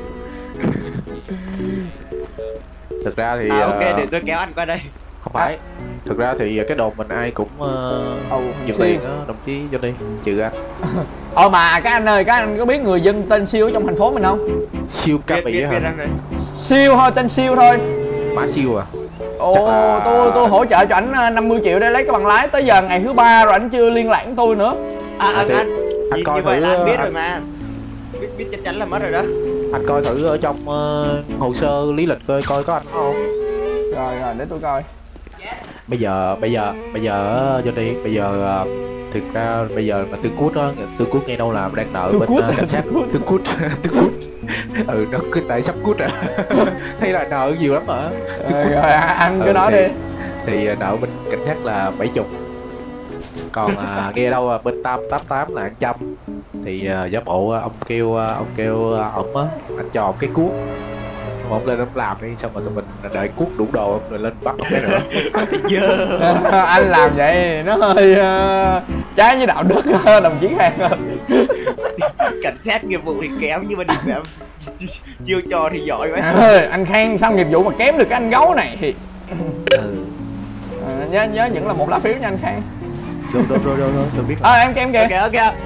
Thực ra thì à, ok, uh, để tôi kéo anh qua đây. Không phải. Thực ra thì cái đồn mình ai cũng uh, nhiều tiền á, đồng chí Johnny, trừ anh. Ờ mà các anh ơi, các anh có biết người dân tên Siêu ở trong thành phố mình không? Siêu ca bị hả? Siêu thôi, tên Siêu thôi. Mã Siêu à? Ồ, là... tôi tôi hỗ trợ cho ảnh năm mươi triệu để lấy cái bằng lái, tới giờ ngày thứ ba rồi ảnh chưa liên lạc với tôi nữa. À, à anh, anh, anh như, coi như thử vậy là anh biết anh... rồi mà. Biết biết chắc chắn là mất rồi đó. Anh coi thử ở trong uh, hồ sơ lý lịch coi coi có anh không. Rồi rồi để tôi coi. Bây giờ bây giờ bây giờ Johnny, bây giờ uh, thực ra bây giờ mà Tương Cút đó, Tương Cút nghe đâu là đang nợ bên uh, cảnh sát. Tương Cút, Tương Cút. Ừ, nó cứ tại sắp cút à. Thấy là nợ nhiều lắm hả? Rồi, rồi ăn cái ừ, đó thì, đi. Thì nợ bên cảnh sát là bảy chục. Còn à, nghe đâu à, bên tam tám tám là một trăm. Thì à, giả bộ ông kêu ông kêu ổng á, anh cho ông cái cuốc. Ông lên ông làm đi, xong rồi tụi mình đợi cuốc đủ đồ rồi lên bắt ông cái nữa. Anh làm vậy nó hơi uh, trái với đạo đức đồng chí Khang ơi. Cảnh sát nghiệp vụ thì kém nhưng mà đi làm chiêu trò thì giỏi quá. À, anh Khang xong nghiệp vụ mà kém được cái anh gấu này thì ừ. à, nhớ nhớ vẫn là một lá phiếu nha anh Khang. Rồi rồi rồi rồi tôi biết. À, em em kìa. Ok ok.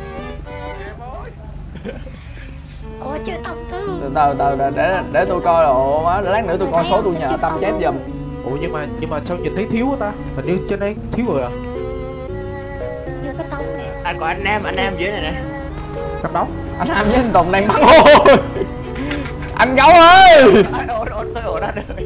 Ủa chưa Tâm tư. Từ từ từ để, để để tôi coi là ồ má, để lát nữa tôi coi số tôi nhờ Tâm chép giùm. Ủa nhưng mà nhưng mà sao nhìn thấy thiếu quá ta? Hình như trên đây thiếu rồi à? Chưa có Tâm. Anh có anh Nam, anh Nam dưới này nè. Cắm đóng. Anh Nam với anh Tùng đang bắn ôi. Anh gấu ơi. Ôi ôi tôi ổn ra rồi.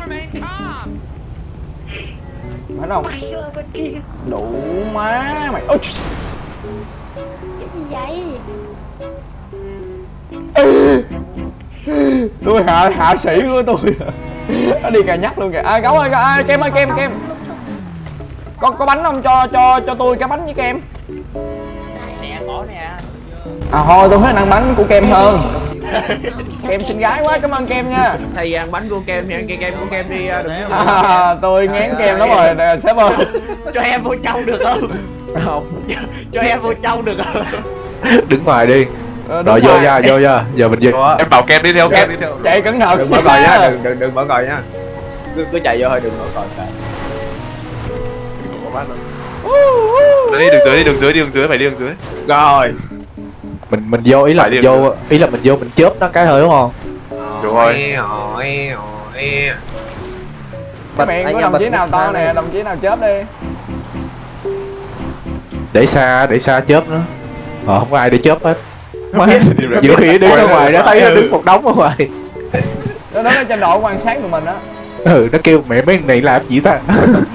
Phải không? Mày ơi bên kia. Đủ má mày. Ôi. Cái gì vậy? Ừ. Tôi hạ hạ sĩ của tôi. Nó đi cà nhắc luôn kìa. À, Gấu ơi, à, kem ơi, kem kem. Có có bánh không, cho cho cho tôi cái bánh với kem. Nè, có nè. À thôi tôi thích ăn bánh của kem hơn. Kem xinh gái quá, cảm ơn kem nha. Thầy ăn bánh của kem thì ăn cây kem của kem đi. À, tôi ngán kem lắm rồi nè sếp ơi. Cho em vô trong được không? Không. Cho em vô trong được không? Đứng ngoài đi. Ờ, Rồi vô nha, vô nha. Giờ mình vô. Em bảo kem đi theo, kem đi theo. Chạy cẩn thận. Đừng mở còi nhá, đừng đừng đừng mở còi nhá. Cứ cứ chạy vô thôi, đừng mở còi. Đi đường dưới, đi đường dưới, đi đường dưới, phải đi đường dưới. Rồi. Mình mình vô ý là Phải mình đi vô, ý là mình vô mình chớp nó cái thôi đúng không? Đúng rồi. Ôi ôi. Cái miệng của đồng chí nào to nè, đồng chí nào chớp đi. Để xa, để xa chớp nữa. Ờ không có ai để chớp hết. Nhiều khi đứng ở ngoài nó thấy nó đứng một đống ở ngoài. Nó đứng ở trên độ quan sát của mình á. Ừ, nó kêu mẹ mấy này làm gì ta?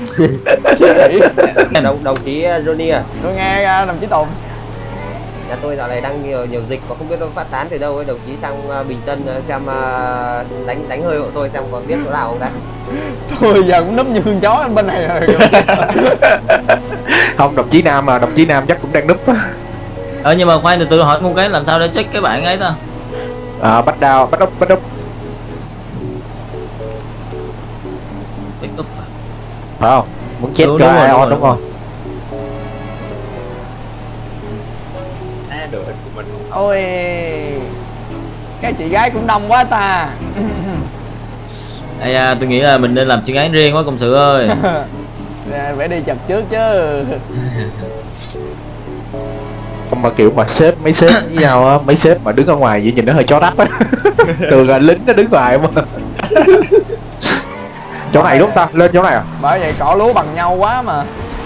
Đồng đồng chí Johnny à, tôi nghe đồng chí Tùng. nhà tôi dạo này đang nhiều nhiều dịch và không biết nó phát tán từ đâu ấy, đồng chí sang Bình Tân xem đánh đánh hơi hộ tôi xem còn biết chỗ nào không đã. Tôi giờ cũng núp như con chó bên này rồi. Không, đồng chí Nam mà, đồng chí Nam chắc cũng đang núp á. Ờ nhưng mà khoan từ từ hỏi một cái, làm sao để check cái bạn ấy ta? À, bắt đao, bắt úp, bắt úp. Pick up à? Phải không? Muốn chết Đúng, cho đúng rồi, ai đúng on đúng rồi. không? À, được của mình. Ôi, cái chị gái cũng đông quá ta. Ây da, tôi nghĩ là mình nên làm chuyên án riêng quá công sự ơi. Phải đi chập trước chứ. Không mà kiểu mà sếp, mấy sếp với nhau á, mấy sếp mà đứng ở ngoài vậy nhìn nó hơi chó đắp á. Thường là lính nó đứng ngoài mà. Chỗ này đúng ta? Lên chỗ này à? Bởi vậy cỏ lúa bằng nhau quá mà.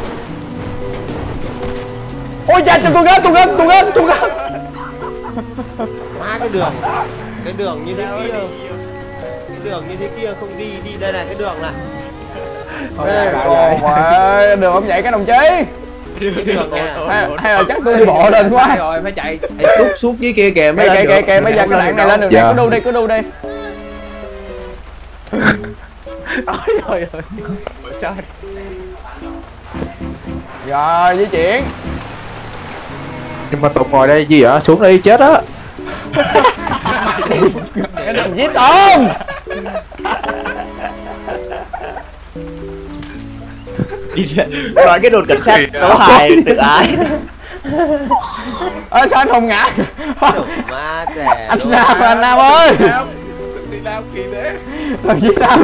Ôi cha, cho tôi gấp, tôi gấp, tôi gấp, tôi gấp. Má cái đường, cái đường như thế kia, cái đường như thế kia không đi, đi đây này, cái đường này. Ê, ồ ơi, đường không vậy cái đồng chí. Đường này Hay, hay là chắc tôi đi bộ lên quá. Rồi phải chạy, phải tút suốt dưới kia kìa mới Kìa lên kìa được. kìa, bây giờ cái đoạn này lên đường này, cứ đu đi, cứ đu đi. Ôi trời ơi. Trời. Rồi di chuyển. Nhưng mà Tùng ngồi đây gì vậy? Xuống đây chết á. Cái đồng chí Tùng. Đi ra, nói cái đồn cảnh sát tấu hài tự ái. Ơ sao anh Hùng ngã? Má trẻ. Anh Nam, anh Nam ơi. Thực sĩ Nam kỳ thế. Đồng chí Nam.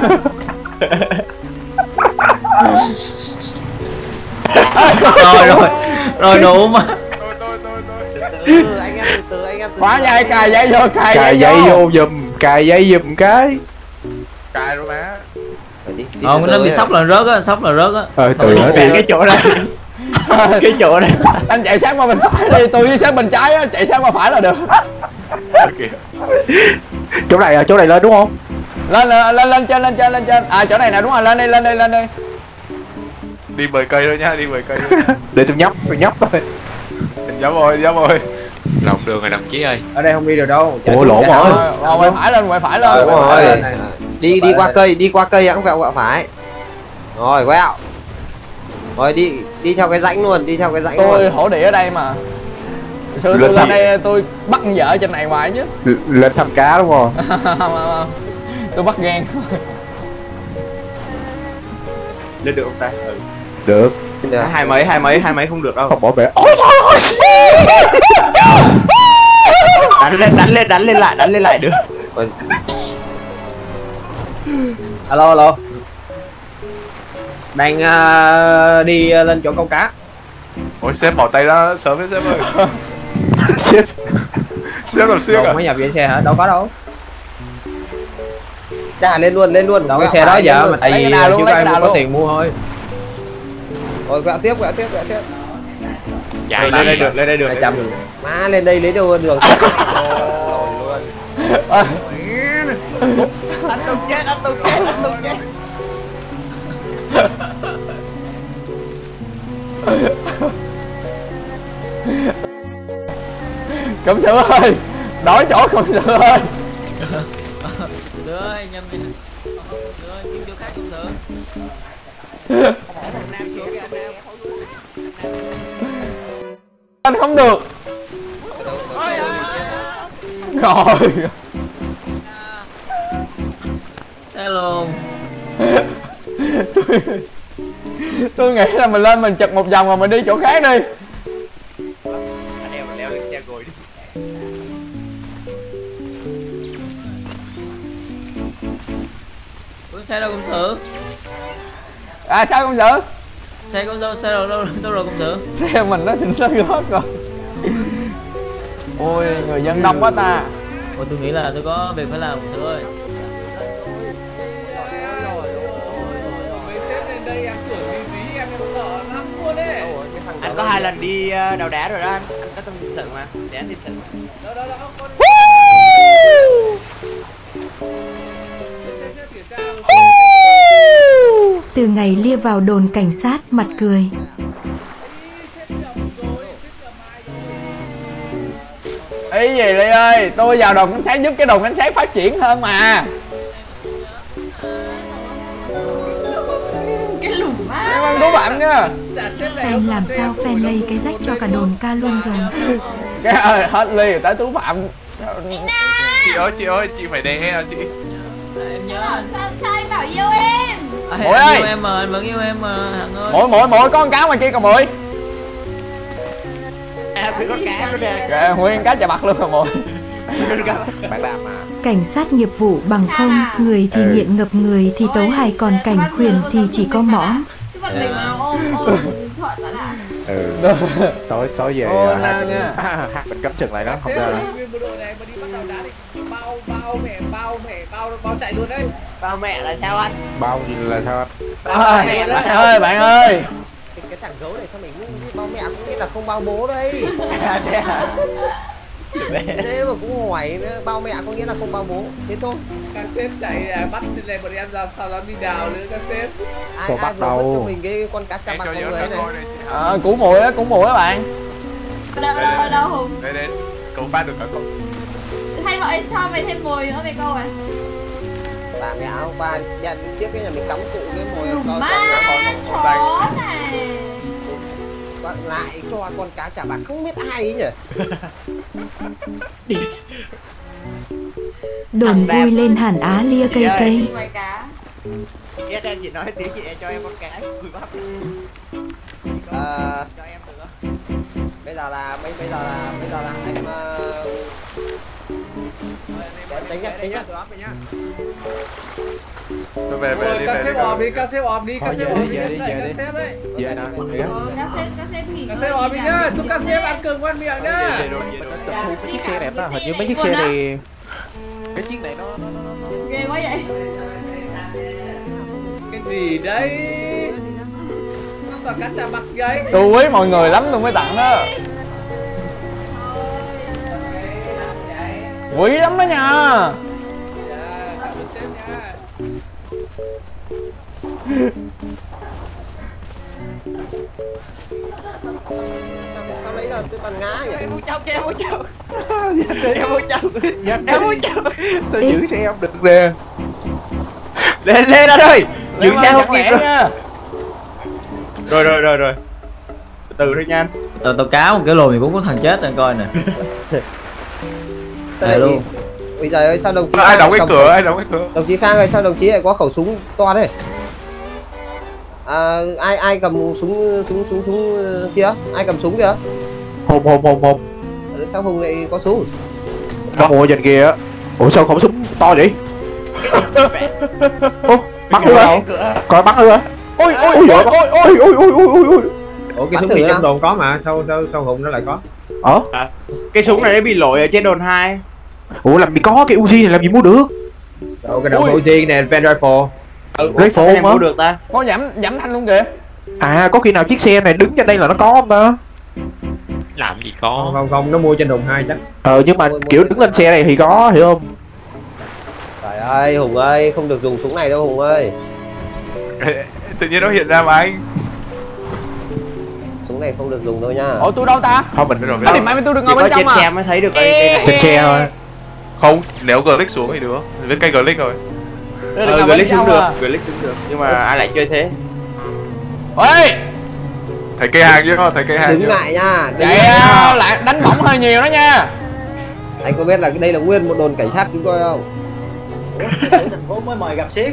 Rồi rồi, rồi đủ mà. Từ từ anh em từ từ anh em từ Khóa từ. dây, cài dây vô, cài Cài dây dây vô. vô giùm, cài dây giùm cái. Cài rồi má. Đi, đi Ờ, từ nó từ bị ấy. sốc là rớt á, sốc là rớt á. Ờ, từ nó đi. Cái chỗ này. Cái chỗ này. Anh chạy sát qua bên phải đi, tôi với sát bên trái á, chạy sát qua phải là được. Chỗ này à, chỗ này lên đúng không? Lên lên lên trên, lên trên, lên trên. À chỗ này nè, đúng rồi, lên đi, lên đi, lên đi. Đi mười cây thôi nhá, đi mười cây thôi nhá. Để tôi nhóc, tôi nhóc thôi. Dám rồi, dám rồi. Lòng đường rồi đồng chí ơi. Ở đây không đi được đâu. Ủa lỗ mỏi. Rồi quay phải lên, quay phải lên. Đúng Quay rồi. lên này. Đi đi qua cây, đi qua cây cũng vẹo quẹo phải. Rồi quẹo. Rồi đi đi theo cái rãnh luôn, đi theo cái rãnh Tôi luôn. hổ địa ở đây mà. Hồi xưa tôi lên đây tôi bắt con vợ trên này hoài chứ. Lên thăm cá đúng không? Tôi bắt gan. Lên được không ta? Ừ. Được. Được. Hai mấy, hai mấy, hai mấy không được đâu. Không bỏ bể. Ôi trời ơi. Đánh lên, đánh lên, đánh lên lại, đánh lên lại được. Alo alo. Đang uh, đi uh, lên chỗ câu cá. Ôi sếp bỏ tay ra sớm đấy sếp ơi. Sếp. Sếp làm siêu Còn à? mới nhập về xe hả? Đâu có đâu. Chà lên luôn, lên luôn. Đâu cái Quẹo xe đó phải, lên giờ luôn. mà tại Lấy vì cái nào luôn, chưa lấy có ai cái nào có luôn. tiền mua thôi. Rồi quẹo tiếp, quẹo tiếp, quẹo tiếp. Chạy Lên đây được, lên đây được. hai trăm được. Má lên đây lấy đâu đường. Lòi luôn. Anh Tùng chết, anh Tùng chết, anh Tùng chết. Cộng sự ơi, đổi chỗ cộng sự ơi. Sữa ơi, nhầm đi. Sữa ơi, kiếm chỗ khác không Sữa. Anh không được. Rồi. Xe luôn. tôi, tôi nghĩ là mình lên mình chụp một vòng rồi mình đi chỗ khác đi. Anh em mình leo lên xe rồi đi. Ủa xe đâu công sự? À sao công sự? Xe công đâu xe đâu đâu đâu rồi công sự? Xe mình nó xin nó gót rồi. Ôi người dân đông quá ta. Ôi tôi nghĩ là tôi có việc phải làm công sự ơi. Anh có hai lần đi đào đá rồi đó anh, anh có tâm sự mà, để anh tin sự mà. Đó, đó, đó, con... Từ ngày lia vào đồn cảnh sát mặt cười. Ý gì Ly ơi, tôi vào đồn cảnh sát giúp cái đồn cảnh sát phát triển hơn mà. Cái lủng má. Em ăn đố bạn nha. Fan làm sao fan lây cái rách cho cả đồn ca luôn rồi. Cái ơi, hết Ly rồi tới Tú Phạm. Chị ơi, chị ơi, chị phải đè hả chị? Em nhớ Sao sao anh bảo yêu em? À, Mỗi anh ơi. yêu em mà, anh vẫn yêu em mà Hằng ơi. Mỗi mỗi mỗi con cá mà chi còn mười. À, tôi có cá luôn nè. Kìa, nguyên cá chà bạc luôn rồi mọi. Bạn làm mà. Cảnh sát nghiệp vụ bằng không, người thì nghiện ngập người thì tấu hài, còn cảnh khuyển thì chỉ có mõm. Chứ bọn mình mà ôm ôm Thuận vẫn à? Ừ. Tối tối về Ô, uh, nào hát nha. hát mình cắm chừng lại đó không ra. Bộ đội này mà đi bắt đầu đá thì bao bao mẹ bao mẹ bao bao chạy luôn đấy. Bao mẹ là sao anh? Bao gì là sao anh? À, mẹ bạn ơi, bạn ơi. Cái, cái thằng gấu này sao mày ngu như bao mẹ cũng nghĩ là không bao bố đây. Thế mà cũng hỏi nữa, bao mẹ có nghĩa là không bao bố, thế thôi. Các sếp chạy à, bắt lên này bọn em ra sau đó đi đào nữa các sếp. Ai Tôi ai bắt vừa mất đầu. cho mình cái con cá chà Em bạc cho con nhớ người cả này. coi này chị. À, củ mùi á, củ mùi á bạn. Ở đâu, ở đâu, ở đâu Hùng? Đây đây, cậu phát được cả cậu. Hay bọn anh cho mày thêm mồi nữa về câu à? Bà mẹ ông ba nhận tiếp cái nhà mình cắm cụ cái mồi coi Má, con chó này. bạn lại cho con cá chà bạc không biết ai ấy nhỉ. Đồn vui lên hẳn Á lia cây cây. Ngoài cá. Yes, em chỉ nói tí chị em cho em con cá cùi bắp. À, Cho em được không? bây giờ là bây bây giờ là bây giờ là em uh, đánh nhá đánh nhá. Tôi về về đi Các về sếp đi. ọp đi, các sếp ọp đi, các sếp ọp đi, về đi, về đi. các sếp đấy. Về nè. Ờ, các sếp, các sếp nghỉ Các ngơi sếp ọp đi đi làm nhá, việc chúc các đi sếp nhá. ăn cơm ngon miệng nhá. Về luôn, về luôn. Tập thu cái chiếc xe đẹp đó, hình như mấy Đi chiếc cả xe cái này cái chiếc này nó nó nó nó Ghê quá vậy. Cái gì đấy? Nó toàn cá chà bạc vậy. Tôi quý mọi người lắm tôi mới tặng đó. Quý lắm đó nha. Dạ, cảm ơn sếp nha. Sao lấy là cái bàn ngã nhỉ? Em muốn chồng, cho em muốn chồng. Em muốn chồng. Em muốn chồng. tôi giữ xe không được nè. Lên lên anh ơi. Giữ xe không kịp rồi. nha. Rồi rồi rồi rồi. Từ từ thôi nha anh. Tàu tàu cá một cái lùi mình cũng có thằng chết rồi coi nè. Sao Đây lại luôn. thì- Bây giờ ơi sao đồng chí Ai Khang đóng lại cái cầm cửa, khẩu- ai đóng cái cửa. Đồng chí Khang ơi sao đồng chí lại có khẩu súng to thế? À, ai ai cầm súng súng súng súng kia? Ai cầm súng kìa? Hùng hùng hùng hùng. Ừ, sao Hùng lại có súng? Nó mua trên kia á. Ủa sao khẩu súng to vậy? Ô, bắn nữa hả? Coi bắn nữa hả? Ôi ôi ôi ôi ôi ôi ôi ôi ôi ôi ôi. Ủa cái Bắn súng thử bị nào. trong đồn có mà, sao sao sao Hùng nó lại có? Ờ? Cái súng này nó bị lỗi ở trên đồn hai. Ủa làm gì có cái Uzi này làm gì mua được? Ủa cái đồng Uzi này Van Rifle. Ừ, Rifle em mà. mua được ta. Có giảm giảm thanh luôn kìa. À có khi nào chiếc xe này đứng trên đây là nó có không ta? Làm gì Không có. không không, nó mua trên đồn hai chắc. Ờ nhưng mà kiểu đứng lên xe này thì có hiểu không? Trời ơi Hùng ơi, không được dùng súng này đâu Hùng ơi. Tự nhiên nó hiện ra mà anh. Súng này không được dùng đâu nha. Ủa tôi đâu ta? Không mình Rồi, Thì mai tôi được ngồi Chỉ bên có trong trên mà. xe mới thấy được đây đây này. trên xe thôi. Không, nếu click xuống thì được. Với cây click rồi. Ờ, click xuống được, click xuống được. Nhưng mà ai lại chơi thế? Ôi! Thấy cây hàng chứ, thấy cây hàng. Đứng lại nha. Vậy lại đánh bóng hơi nhiều đó nha. Anh có biết là đây là nguyên một đồn cảnh sát chúng tôi không? Thành phố mới mời gặp sếp.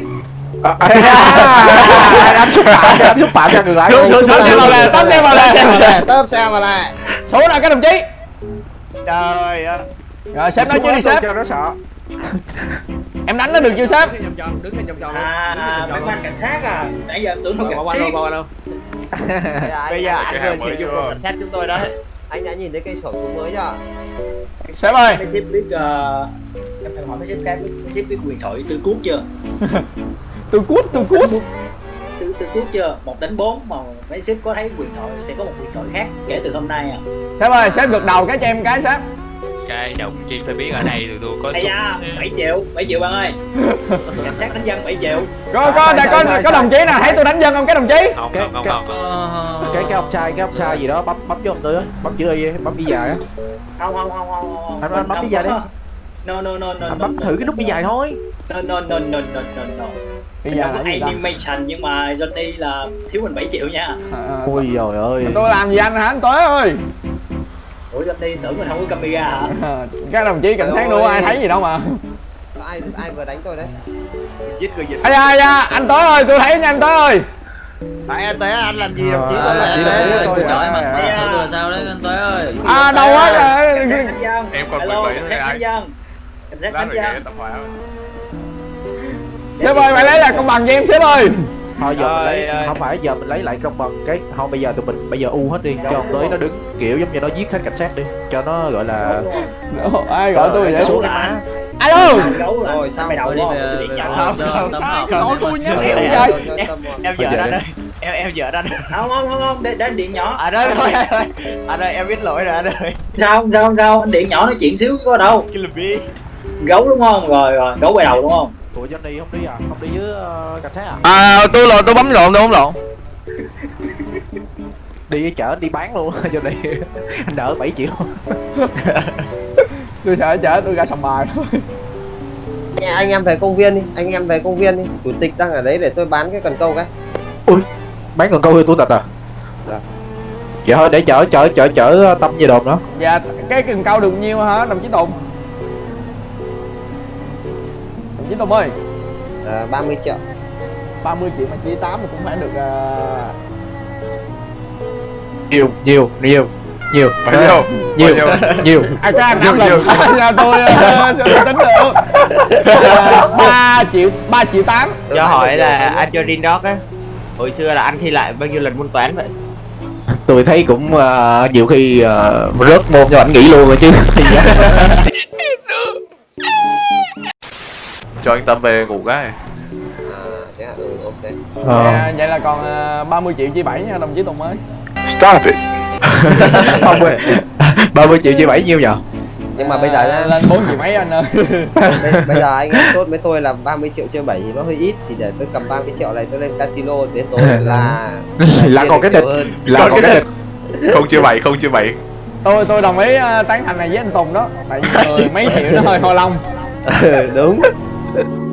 Anh xúc phạm, anh xúc phạm cho người lại. Xuống xuống xuống xe vào lề, tóm xe vào lề. Tóm xe vào lề. Xuống nào các đồng chí. Trời ơi. Rồi sếp nói chưa đi sếp. Cho nó sợ. Em đánh nó được chưa sếp? Đứng lên vòng tròn. À, mấy anh cảnh sát à. Nãy giờ em tưởng không gặp sếp. Bây giờ anh vừa sử dụng cảnh sát chúng tôi đó. Anh đã nhìn thấy cây sổ súng mới chưa? Sếp ơi. Mấy sếp biết uh, em phải hỏi mấy sếp cái mấy sếp biết quyền thoại tư cút chưa? Tư cút, tư cút. Tư tư cút chưa? Một đánh bốn mà mấy sếp có thấy quyền thoại sẽ có một quyền thoại khác kể từ hôm nay à. Sếp ơi, sếp gật đầu cái cho em cái sếp. Cái đồng chí phải biết ở đây tụi tôi có súng. bảy triệu, bảy triệu bạn ơi. Cảnh sát đánh dân bảy triệu. Có có có có, có đồng chí nào thấy tôi đánh dân không cái đồng chí? Không không không không. Cái cái ông trai, cái ông trai gì đó bấm bấm cho ông tôi á, bấm chữ Y, bấm đi dài á. Không không không không. Anh anh bấm đi dài đi. No no no no. Anh bấm thử cái nút đi dài thôi. No no no no no no no. Bây giờ là animation nhưng mà Johnny là thiếu mình bảy triệu nha. Ôi trời ơi. Tôi làm gì anh hả anh Tuế ơi? Ủa Johnny tưởng mình không có camera hả? Các đồng chí cảnh sát đâu ai thấy gì đâu mà. Ai ai vừa đánh tôi đấy? Giết người giật. Ây da da, anh Tuế ơi, tôi thấy nha anh Tuế ơi. Tại anh Tuế anh làm gì đồng chí tôi là tôi trời mà sao tôi là sao đấy anh Tuế ơi. À đâu á. Em còn Hello, mười cảnh bảy sát đánh dân. Cảnh sát đánh dân. Sếp ơi, phải lấy lại công bằng cho em sếp ơi. Thôi giờ mình lấy, không phải giờ mình lấy lại công bằng cái không, bây giờ tụi mình bây giờ u hết đi cho ông tới nó đứng kiểu giống như nó giết hết cảnh sát đi cho nó gọi là ai gọi tôi vậy xuống má. Alo. Rồi sao mày đầu đi không không gọi tôi nhá em em vợ anh ơi, em em vợ anh. Không không không không, đến điện nhỏ. À đó thôi anh ơi, em biết lỗi rồi anh ơi. Sao không sao không sao, anh điện nhỏ nói chuyện xíu có đâu. Cái làm gì? Gấu đúng không? Rồi rồi, gấu quay đầu đúng không? Ủa Johnny không đi à? Không đi với uh, cảnh sát à? À tôi lộn, tôi bấm lộn, tôi bấm lộn. Đi với chở đi bán luôn Johnny. Anh nợ bảy triệu. Tôi sợ chở tôi ra sòng bài thôi. Nhà anh em về công viên đi, anh em về công viên đi. Chủ tịch đang ở đấy để tôi bán cái cần câu cái. Ui, bán cần câu hơi tủ tịch à? Dạ. Dạ thôi để chở chở chở chở Tâm về đồn đó. Dạ, cái cần câu được nhiêu hả đồng chí Tùng? Đồng chí Tùng ơi. À, ba mươi triệu. ba mươi triệu mà chia tám mà cũng phải được uh... nhiều nhiều nhiều nhiều bao nhiêu nhiều nhiều à cái anh năm lần nhà tôi tính được ba triệu ba triệu tám. Cho hỏi là anh cho Rin Dog á, hồi xưa là anh thi lại bao nhiêu lần môn toán vậy? Tôi thấy cũng uh, nhiều khi uh, rớt môn cho anh nghỉ luôn rồi chứ. Cho anh Tâm về ngủ cái. À, yeah, ừ, ok. Ờ. À, vậy là còn uh, ba mươi triệu chia bảy nha đồng chí Tùng ơi. Stop it. ba mươi triệu chia bảy nhiêu nhở? Nhưng mà bây giờ nha, lên bốn triệu mấy anh ơi. bây, bây giờ anh em chốt với tôi là ba mươi triệu chia bảy thì nó hơi ít, thì để tôi cầm ba mươi triệu này tôi lên casino đến tối là là, là còn cái địch, là còn cái địch. Không chia bảy, không chia bảy. Tôi tôi đồng ý uh, tán thành này với anh Tùng đó, tại vì mấy triệu nó hơi ho long. Đúng.